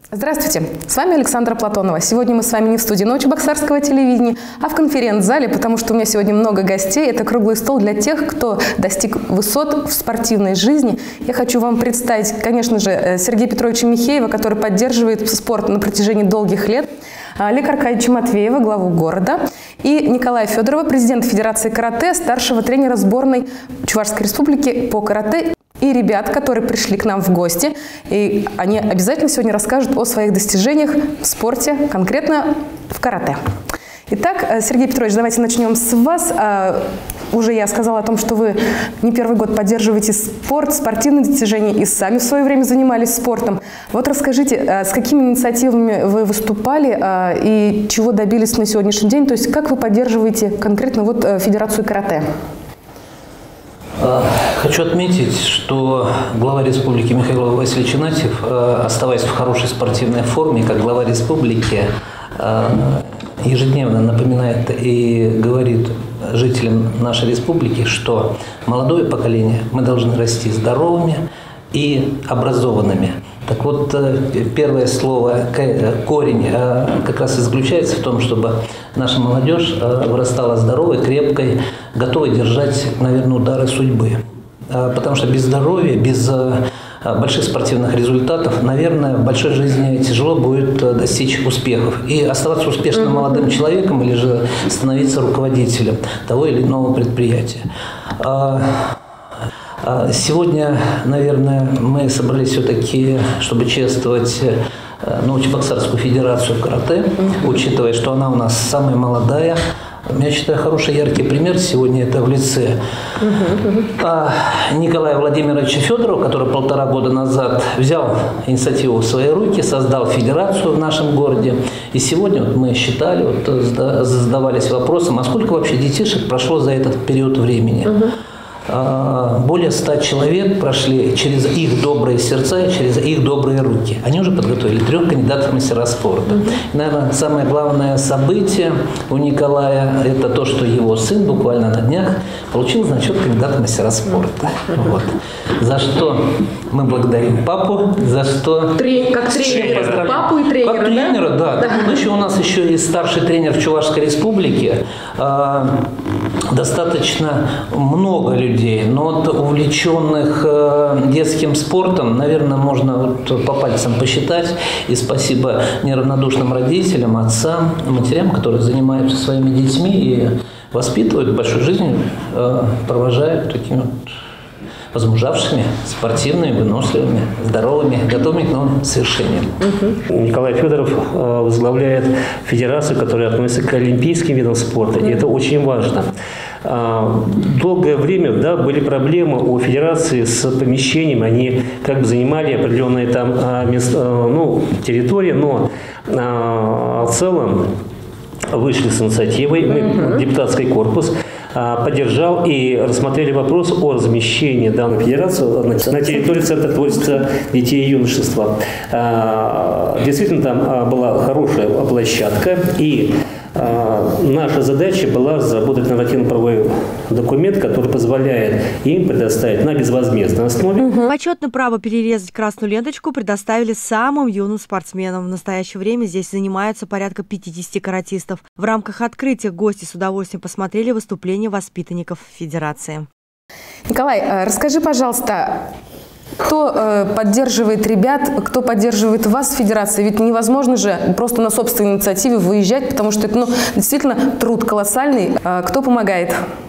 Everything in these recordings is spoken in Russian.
Здравствуйте, с вами Александра Платонова. Сегодня мы с вами не в студии «Ночи боксерского телевидения», а в конференц-зале, потому что у меня сегодня много гостей. Это круглый стол для тех, кто достиг высот в спортивной жизни. Я хочу вам представить, конечно же, Сергея Петровича Михеева, который поддерживает спорт на протяжении долгих лет, Олега Аркадьевича Матвеева, главу города, и Николая Федорова, президента Федерации карате, старшего тренера сборной Чувашской республики по карате, и ребят, которые пришли к нам в гости. И они обязательно сегодня расскажут о своих достижениях в спорте, конкретно в карате. Итак, Сергей Петрович, давайте начнем с вас. Уже я сказала о том, что вы не первый год поддерживаете спорт, спортивные достижения и сами в свое время занимались спортом. Вот расскажите, с какими инициативами вы выступали и чего добились на сегодняшний день? То есть как вы поддерживаете конкретно вот Федерацию карате? Хочу отметить, что глава республики Михаил Васильевич Игнатьев, оставаясь в хорошей спортивной форме, как глава республики, ежедневно напоминает и говорит жителям нашей республики, что молодое поколение мы должны расти здоровыми и образованными. Так вот, первое слово, корень, как раз и заключается в том, чтобы наша молодежь вырастала здоровой, крепкой, готовой держать, наверное, удары судьбы. Потому что без здоровья, без больших спортивных результатов, наверное, в большой жизни тяжело будет достичь успехов. И оставаться успешным молодым человеком или же становиться руководителем того или иного предприятия. Сегодня, наверное, мы собрались все-таки, чтобы чествовать научно-боксерскую федерацию карате, учитывая, что она у нас самая молодая. Я считаю, хороший яркий пример сегодня это в лице Николая Владимировича Федорова, который 1,5 года назад взял инициативу в свои руки, создал федерацию в нашем городе. И сегодня вот мы считали, задавались вопросом, а сколько вообще детишек прошло за этот период времени? Более 100 человек прошли через их добрые сердца и через их добрые руки. Они уже подготовили 3 кандидатов в мастера спорта. Наверное, самое главное событие у Николая – это то, что его сын буквально на днях получил значок кандидата в мастера спорта. Вот. За что мы благодарим папу, за что… Как тренера, папу и тренера, как тренера, да. Так он еще у нас еще и старший тренер в Чувашской республике. Достаточно много людей. Но вот увлеченных детским спортом, наверное, можно вот по пальцам посчитать. И спасибо неравнодушным родителям, отцам, матерям, которые занимаются своими детьми и воспитывают большую жизнь, провожают такими вот возмужавшими, спортивными, выносливыми, здоровыми, готовыми к новым свершениям. Николай Федоров возглавляет федерацию, которая относится к олимпийским видам спорта. И это очень важно. Долгое время были проблемы у федерации с помещением. Они как бы занимали определенные там территории, но в целом вышли с инициативой, депутатский корпус поддержал и рассмотрели вопрос о размещении данной федерации на территории Центра творчества детей и юношества. Действительно, там была хорошая площадка, и наша задача была разработать нормативно-правовой документ, который позволяет им предоставить на безвозмездной основе. Почетное право перерезать красную ленточку предоставили самым юным спортсменам. В настоящее время здесь занимаются порядка 50 каратистов. В рамках открытия гости с удовольствием посмотрели выступления воспитанников федерации. Николай, расскажи, пожалуйста, кто поддерживает ребят, кто поддерживает вас в федерации? Ведь невозможно же просто на собственной инициативе выезжать, потому что это действительно труд колоссальный. Кто помогает?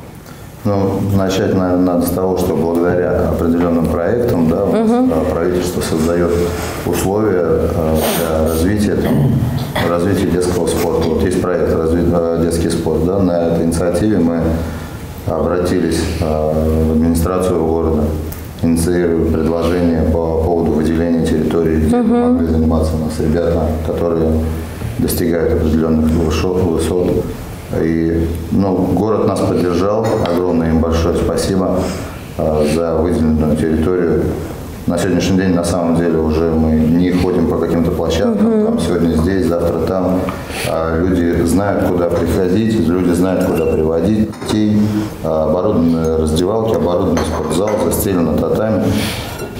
Начать, наверное, надо с того, что благодаря определенным проектам правительство создает условия для развития детского спорта. Вот есть проект «Детский спорт». Да? На этой инициативе мы обратились в администрацию города, инициируем предложение по поводу выделения территории, где могли заниматься у нас ребята, которые достигают определенных высот. И город нас поддержал, огромное им большое спасибо за выделенную территорию. На сегодняшний день, на самом деле, уже мы не ходим по каким-то площадкам, там, сегодня здесь, завтра там. Люди знают, куда приходить, люди знают, куда приводить детей. Оборудованные раздевалки, оборудованный спортзал, застелено татами.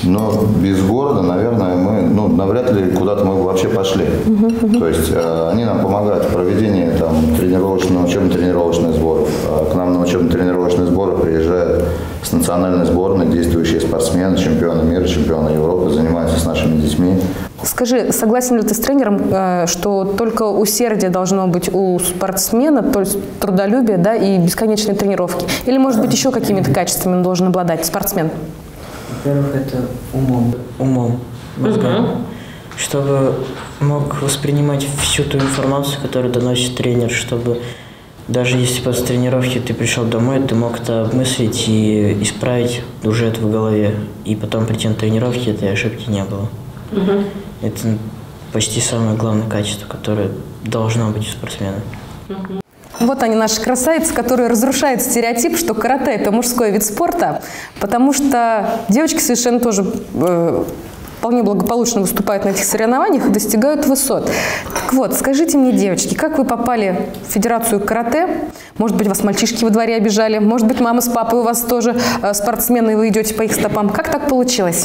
Но без города, наверное, мы, навряд ли куда-то мы вообще пошли. То есть они нам помогают в проведении там учебно-тренировочных сборов. К нам на учебно-тренировочные сборы приезжают с национальной сборной действующие спортсмены, чемпионы мира, чемпионы Европы, занимаются с нашими детьми. Скажи, согласен ли ты с тренером, что только усердие должно быть у спортсмена, то есть трудолюбие, да, и бесконечные тренировки? Или, может быть, еще какими-то качествами он должен обладать спортсмен? Во-первых, это умом, мозгом, чтобы мог воспринимать всю ту информацию, которую доносит тренер, чтобы даже если после тренировки ты пришел домой, ты мог это обмыслить и исправить уже это в голове, и потом прийти на тренировки, этой ошибки не было. Это почти самое главное качество, которое должно быть у спортсмена. Вот они, наши красавицы, которые разрушают стереотип, что карате – это мужской вид спорта, потому что девочки совершенно тоже вполне благополучно выступают на этих соревнованиях и достигают высот. Так вот, скажите мне, девочки, как вы попали в Федерацию карате? Может быть, вас мальчишки во дворе обижали, может быть, мама с папой у вас тоже спортсмены, и вы идете по их стопам. Как так получилось?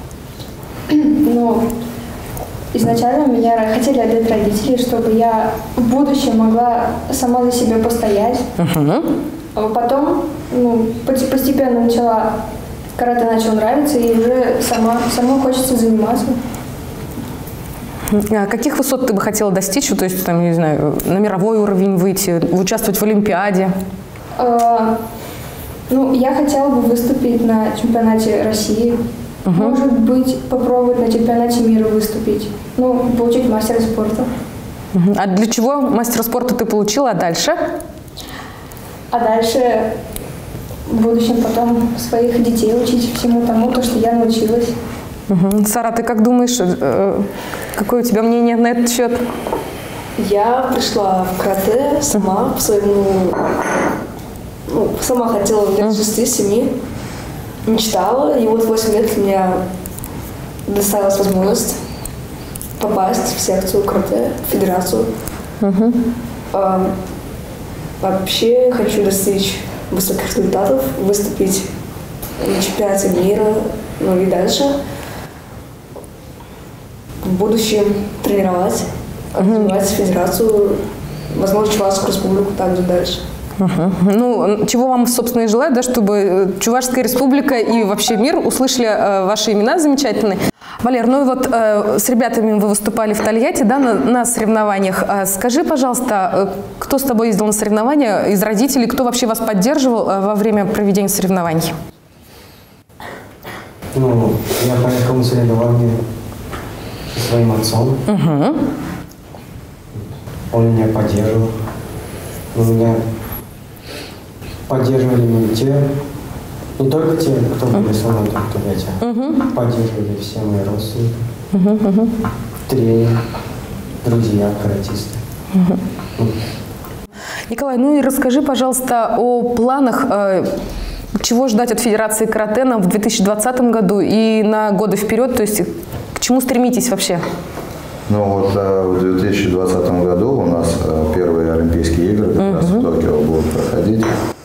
Изначально меня хотели отдать родители, чтобы я в будущем могла сама за себя постоять. А потом постепенно карате начало нравиться, и уже сама хочется заниматься. А каких высот ты бы хотела достичь? То есть, там, не знаю, на мировой уровень выйти, участвовать в Олимпиаде? Я хотела бы выступить на чемпионате России. Может быть, попробовать на чемпионате мира выступить. Получить мастера спорта. А для чего мастера спорта ты получила, а дальше? А дальше в будущем потом своих детей учить всему тому, то, что я научилась. Сара, ты как думаешь, какое у тебя мнение на этот счет? Я пришла в карате сама, сама хотела лет 6-7. Мечтала, и вот 8 лет мне доставилась возможность попасть в секцию карате, в федерацию. Вообще хочу достичь высоких результатов, выступить на чемпионате мира, и дальше. В будущем тренировать, развивать федерацию, возможно, Чувашскую республику также дальше. Чего вам, собственно, и желаю, да, чтобы Чувашская республика и вообще мир услышали ваши имена замечательные. Валер, с ребятами вы выступали в Тольятти, да, на соревнованиях. Скажи, пожалуйста, кто с тобой ездил на соревнования из родителей, кто вообще вас поддерживал во время проведения соревнований? Я поехал на соревнования со своим отцом. Он меня поддерживал. Меня поддерживали не только те, кто были со мной в Тольятти, поддерживали все мои родственники, тренер, друзья, каратисты. Николай, и расскажи, пожалуйста, о планах, чего ждать от Федерации карате нам в 2020 году и на годы вперед, то есть к чему стремитесь вообще? В 2020 году у нас первые Олимпийские игры как раз в Токио будут проходить.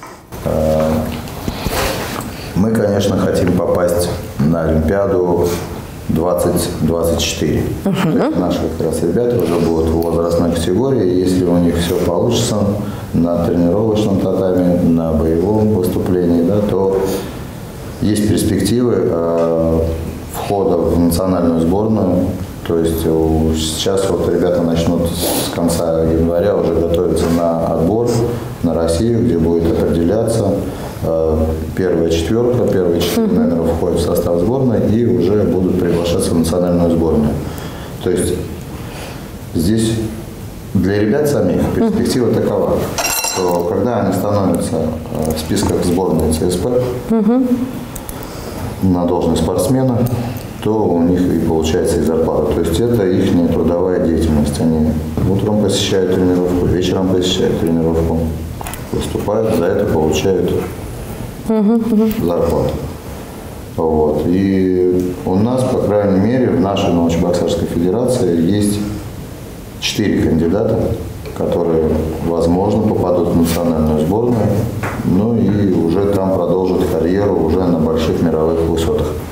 Мы, конечно, хотим попасть на Олимпиаду 2024. Наши как раз ребята уже будут в возрастной категории. Если у них все получится на тренировочном татаме, на боевом выступлении, то есть перспективы входа в национальную сборную. То есть сейчас ребята начнут с конца января уже готовиться на отбор на Россию, где будет определяться первая четверка, первые 4 номера входят в состав сборной и уже будут приглашаться в национальную сборную. То есть здесь для ребят самих перспектива такова, что когда они становятся в списках сборной ЦСП на должность спортсмена, то у них и получается и зарплата. То есть это их трудовая деятельность. Они утром посещают тренировку, вечером посещают тренировку, выступают, за это получают зарплату. И у нас, по крайней мере, в нашей научно-боксерской федерации есть 4 кандидата, которые, возможно, попадут в национальную сборную, и уже там продолжат карьеру уже на больших мировых высотах.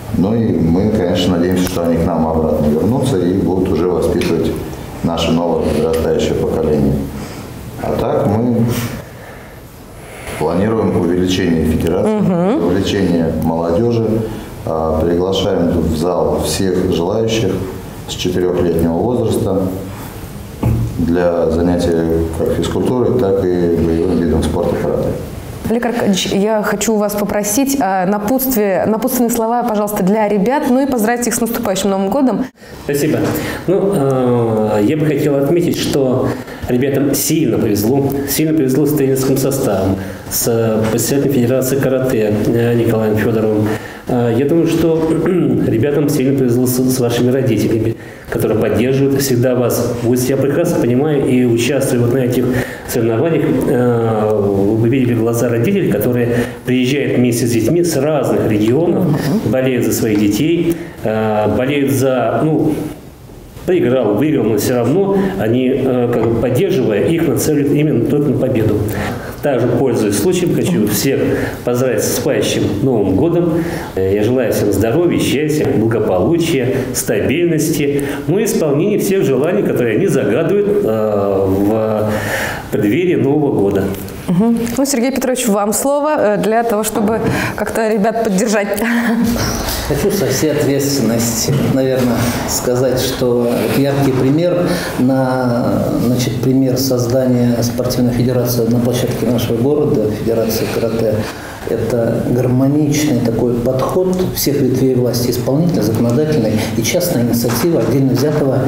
Ну и мы, конечно, надеемся, что они к нам обратно вернутся и будут уже воспитывать наше новое подрастающее поколение. А так мы планируем увеличение федерации, увеличение молодежи, приглашаем в зал всех желающих с 4-летнего возраста для занятий как физкультурой, так и боевым видом спорта карате. Олег Аркадьевич, я хочу вас попросить напутственные слова, пожалуйста, для ребят, ну и поздравить их с наступающим Новым годом. Спасибо. Я бы хотел отметить, что ребятам сильно повезло с тренерским составом, с председателем Федерации карате Николаем Федоровым. Я думаю, что ребятам сильно повезло с вашими родителями, которые поддерживают всегда вас. Я прекрасно понимаю и участвую вот на этих соревнованиях. Вы видели глаза родителей, которые приезжают вместе с детьми с разных регионов, болеют за своих детей, болеют за, проиграл, выиграл, но все равно они, поддерживая их, нацеливают именно только на победу. Также, пользуясь случаем, хочу всех поздравить с наступающим Новым годом. Я желаю всем здоровья, счастья, благополучия, стабильности, и исполнения всех желаний, которые они загадывают в преддверии Нового года. Сергей Петрович, вам слово для того, чтобы как-то ребят поддержать. Хочу со всей ответственностью, наверное, сказать, что яркий пример пример создания спортивной федерации на площадке нашего города, Федерации карате. Это гармоничный такой подход всех ветвей власти, исполнительной, законодательной и частной инициативы отдельно взятого,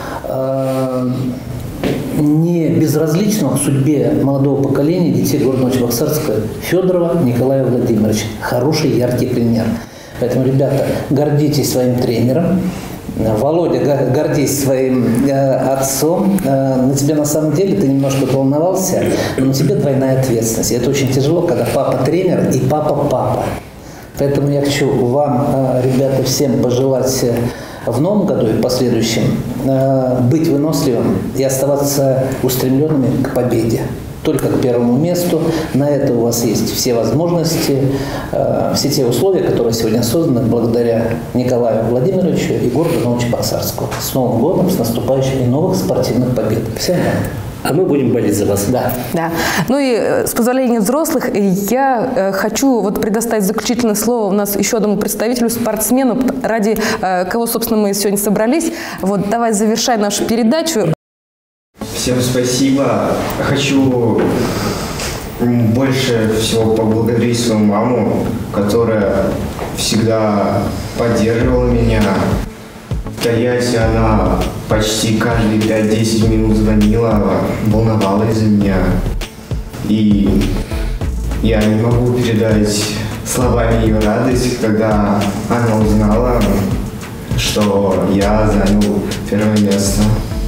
не безразличного к судьбе молодого поколения детей города Новочебоксарска Федорова Николая Владимировича. Хороший, яркий пример. Поэтому, ребята, гордитесь своим тренером. Володя, гордись своим отцом. На тебя на самом деле ты немножко волновался, но на тебе двойная ответственность. И это очень тяжело, когда папа тренер и папа. Поэтому я хочу вам, ребята, всем пожелать в новом году и в последующем быть выносливым и оставаться устремленными к победе. Только к первому месту. На это у вас есть все возможности, все те условия, которые сегодня созданы благодаря Николаю Владимировичу и городу Новочебоксарску. С Новым годом, с наступающими новых спортивных побед. Всем вам. А мы будем болеть за вас. Да. Ну и с позволения взрослых я хочу предоставить заключительное слово у нас еще одному представителю, спортсмену, ради кого, собственно, мы сегодня собрались. Давай завершай нашу передачу. Всем спасибо. Хочу больше всего поблагодарить свою маму, которая всегда поддерживала меня. В Тольятти она почти каждые 5-10 минут звонила, волновалась за меня. И я не могу передать словами ее радость, когда она узнала, что я занял первое место.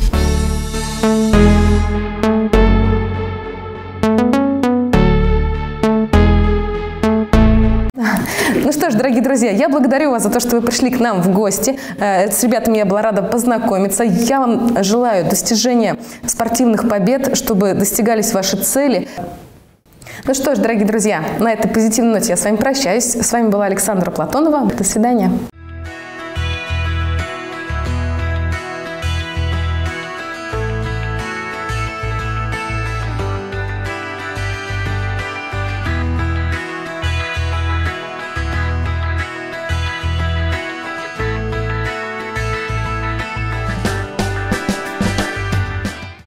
Ну что ж, дорогие друзья, я благодарю вас за то, что вы пришли к нам в гости. С ребятами я была рада познакомиться. Я вам желаю достижения спортивных побед, чтобы достигались ваши цели. Ну что ж, дорогие друзья, на этой позитивной ноте я с вами прощаюсь. С вами была Александра Платонова. До свидания.